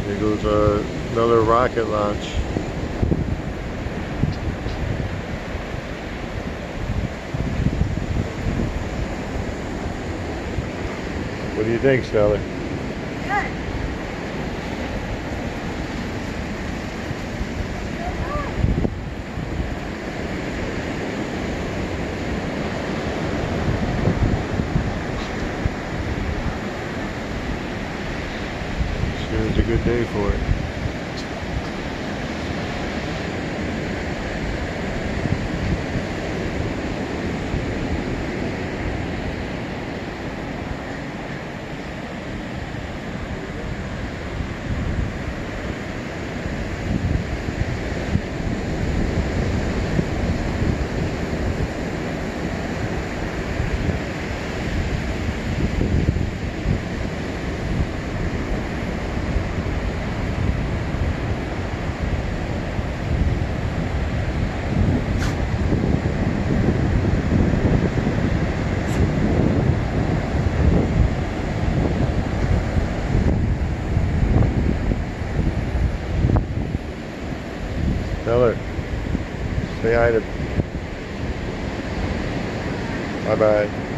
Here goes another rocket launch. What do you think, Stellar? Good. Sure is a good day for it. Stellar, say hi to. Bye bye.